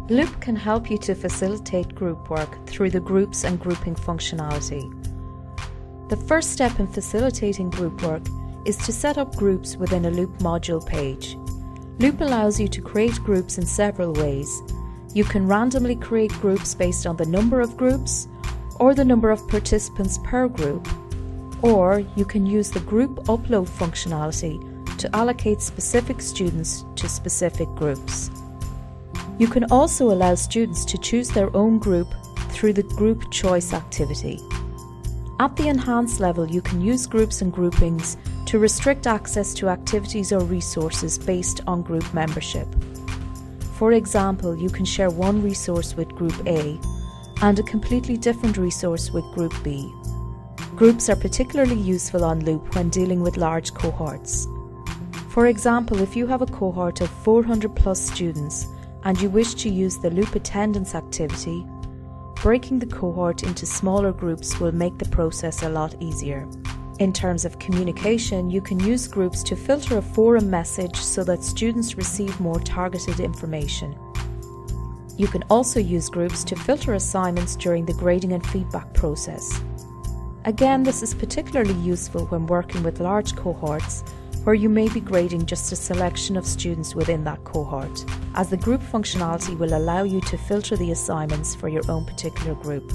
Loop can help you to facilitate group work through the groups and grouping functionality. The first step in facilitating group work is to set up groups within a Loop module page. Loop allows you to create groups in several ways. You can randomly create groups based on the number of groups or the number of participants per group, or you can use the group upload functionality to allocate specific students to specific groups. You can also allow students to choose their own group through the group choice activity. At the enhanced level, you can use groups and groupings to restrict access to activities or resources based on group membership. For example, you can share one resource with Group A and a completely different resource with Group B. Groups are particularly useful on Loop when dealing with large cohorts. For example, if you have a cohort of 400 plus students and you wish to use the Loop attendance activity, breaking the cohort into smaller groups will make the process a lot easier. In terms of communication, you can use groups to filter a forum message so that students receive more targeted information. You can also use groups to filter assignments during the grading and feedback process. Again, this is particularly useful when working with large cohorts where you may be grading just a selection of students within that cohort, as the group functionality will allow you to filter the assignments for your own particular group.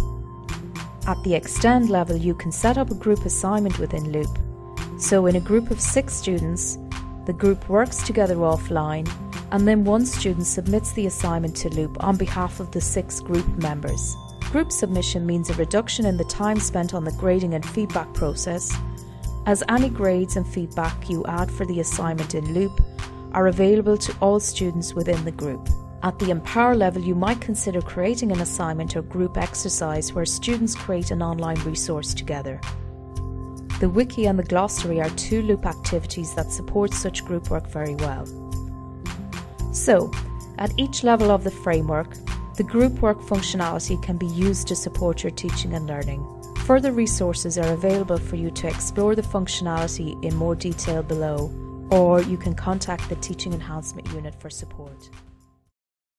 At the extend level, you can set up a group assignment within Loop. So in a group of 6 students, the group works together offline, and then one student submits the assignment to Loop on behalf of the 6 group members. Group submission means a reduction in the time spent on the grading and feedback process, as any grades and feedback you add for the assignment in Loop are available to all students within the group. At the Empower level, you might consider creating an assignment or group exercise where students create an online resource together. The Wiki and the Glossary are 2 Loop activities that support such group work very well. So, at each level of the framework, the group work functionality can be used to support your teaching and learning. Further resources are available for you to explore the functionality in more detail below, or you can contact the Teaching Enhancement Unit for support.